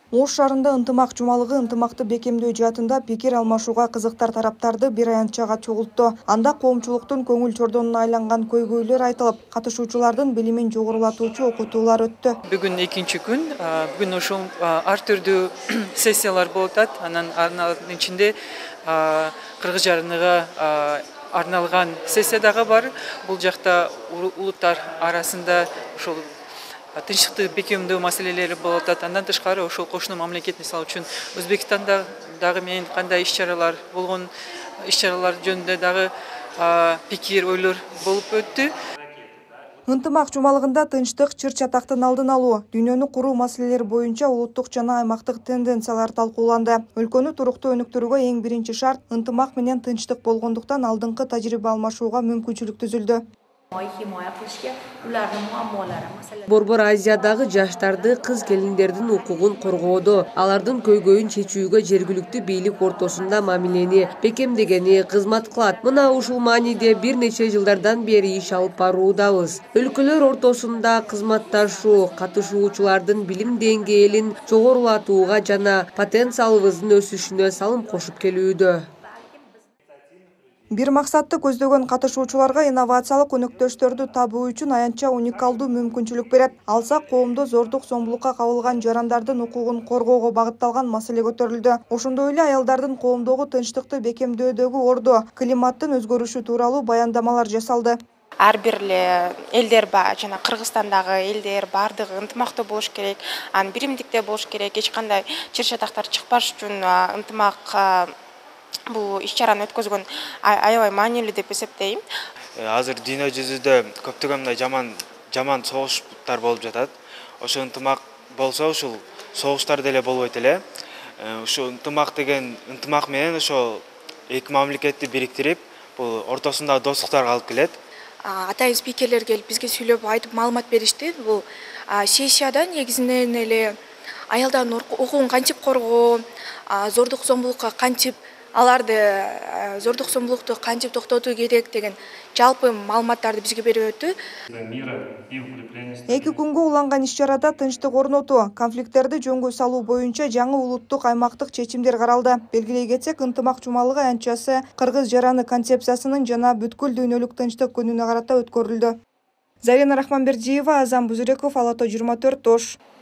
Ош шаарында ынтымак жумалыгы ынтымакты бекемдөө жаатында пикир алмашууга кызыктар тараптарды бир аянтчага чогултту. Анда коомчулуктун көңүл чордонуна айланган көйгөйлөр айтылып, катышуучулардын билимин жогорулатуучу окутуулар өттү. Бүгүн экинчи күн. Бүгүн ошол ар түрдүү сессиялар болуп атат. Анын ичинде кыргыз жараныга арналган сессия дагы бар. Бул жакта улуттар арасында ошол тынчтыкты бекемдөө маселелери болуп атат. Андан тышкары ошол кошуна мамлекет, мисалы үчүн Өзбекстанда дагы менен кандай иш-чаралар болгон, иш-чаралар жөнүндө дагы пикир, ойлор болуп өттү. Ынтымак жумалыгында тынчтык, чыр-чатактын алдын алуу, дүйнөнү куруу маселелери боюнча улуттук жана аймактык тенденциялар талкууланды. Өлкөнү туруктуу өнүктүрүүгө эң биринчи шарт ынтымак менен тынчтык болгондуктан алдыңкы тажрыйба алмашууга мүмкүнчүлүк түзүлдү. Борбор Азиядагы жаштарды, кыз келиндердин укугун коргоодо, алардын көйгөйүн чечүүгө жергиликтүү бийлик ортосунда мамилени бекемдегени кызмат кылат. Мына ушул мааниде бир нече жылдардан бери иш алып баруудабыз. Өлкөлөр ортосунда кызматташуу, катышуучулардын билим деңгээлин жогорулатууга жана потенциалыбыздын өсүшүнө салым кошуп келүүдө. Бир максатты көздөгөн катышуучуларга инновациялык өнөктөштөрдү табуу үчүн аянтча уникалдуу мүмкүнчүлүк берет. Алса коомдо зордук зомбулукка кабылган жарандардын укугун коргоого багытталган маселе көтөрүлдү. Ошондой эле аялдардын коомдогу тынчтыкты бекемдөөдөгү орду, климаттын өзгөрүшү тууралуу баяндамалар жасалды. Ар бир элдер жана Кыргызстандагы элдер бардыгы ынтымактуу болуш керек, биримдикте болуш керек, эч кандай чыр-чатактар чыкпаш үчүн ынтымак бул иш-чараны өткөзгөн аябай маанилүү деп эсептейм. Азыр дүйнө жүзүндө көптөгөн мындай жаман согуштар болуп жатат. Ошо ынтымак болсо ушул согуштар деле болбойт эле. Ушу ынтымак менен ошо эки мамлекетти бириктирип, бул ортосунда достуктарга алып келет. Атайын спикерлер келип бизге сүйлөп айтып маалымат беришти. Бул сессияда негизинен эле аялдардын укугун кантип коргоо, зордук зомбулукка кантип зордук зомбулукту кантип токтотуу керек деген жалпы маалыматтарды бизге берип өттү. Эки күнгө уланган иш-чарада тынчтык орнотуу, конфликттерди жөнгө салуу боюнча жаңы улуттук аймактык чечимдер каралды. Белгилей кетсек, ынтымак жумалыгы аянтчасы кыргыз жараны концепциясынын жана бүткүл дүйнөлүк тынчтык күнүнө карата өткөрүлдү. Зарина Рахманбердиева, Азам Бузуреков, Ала-Тоо 24, Ош.